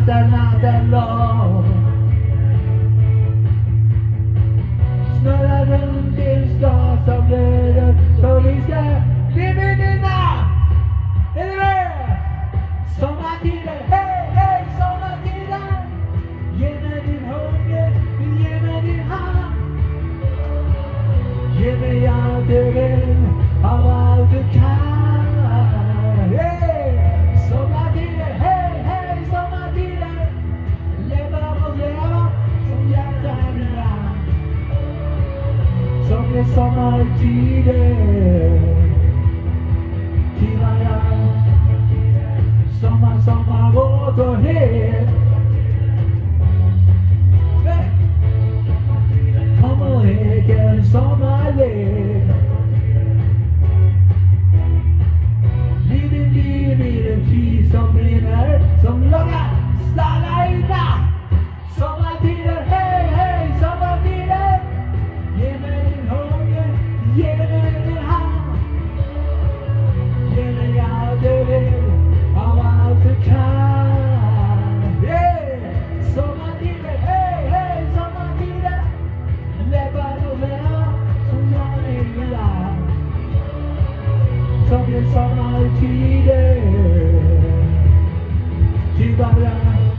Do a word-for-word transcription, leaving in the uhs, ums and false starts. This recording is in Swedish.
natten, natten lång. Snurrar runt i en stad som blöder, så vi ska bli vinna. Är du med? Sommartiden, hej, hej, sommartiden. Ge mig din hunger, ge mig din hand. Ge mig allt du vill, av allt du kan. Hey! Sommartiden, hej, hej, sommartiden. Leva och leva som hjärtan ibland. Som det sommartiden. Till varann. Sommar, sommar, våt och het. Kom och lek en sommarlek. Livet liv i den flis som brinner, som långa stanna inna. Sommartiden, hej, hej, sommartiden. Ge mig din hunger, ge mig din hand. Ge mig allt du vill, av allt du kan. Yeah! Sommartiden, hej, hej, sommartiden. Läppar och leva som jag vill ha. Som det sommartiden. Till varandra.